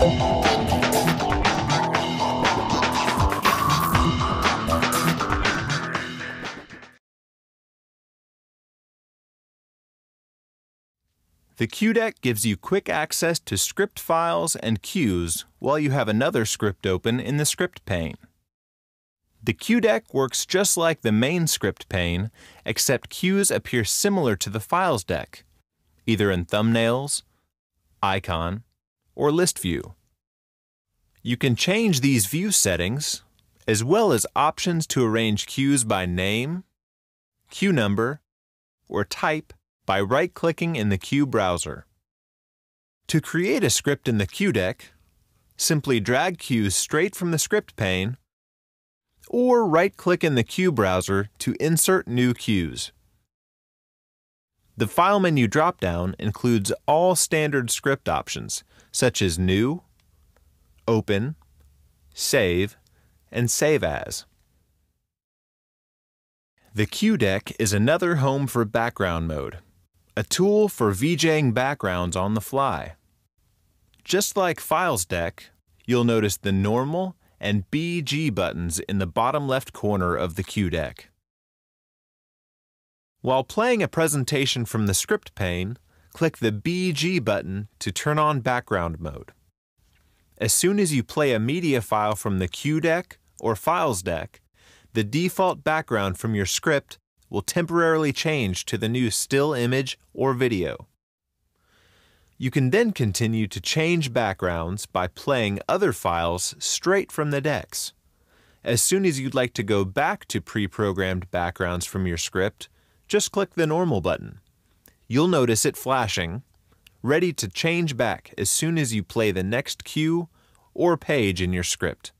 The cue deck gives you quick access to script files and cues while you have another script open in the script pane. The cue deck works just like the main script pane, except cues appear similar to the files deck, either in thumbnails, icon, or list view. You can change these view settings, as well as options to arrange cues by name, cue number, or type by right-clicking in the cue browser. To create a script in the cue deck, simply drag cues straight from the script pane, or right-click in the cue browser to insert new cues. The File menu drop-down includes all standard script options, such as New, Open, Save, and Save As. The cue deck is another home for background mode, a tool for VJing backgrounds on the fly. Just like Files Deck, you'll notice the Normal and BG buttons in the bottom left corner of the cue deck. While playing a presentation from the script pane, click the BG button to turn on background mode. As soon as you play a media file from the cue deck or Files Deck, the default background from your script will temporarily change to the new still image or video. You can then continue to change backgrounds by playing other files straight from the decks. As soon as you'd like to go back to pre-programmed backgrounds from your script, just click the Normal button. You'll notice it flashing, ready to change back as soon as you play the next cue or page in your script.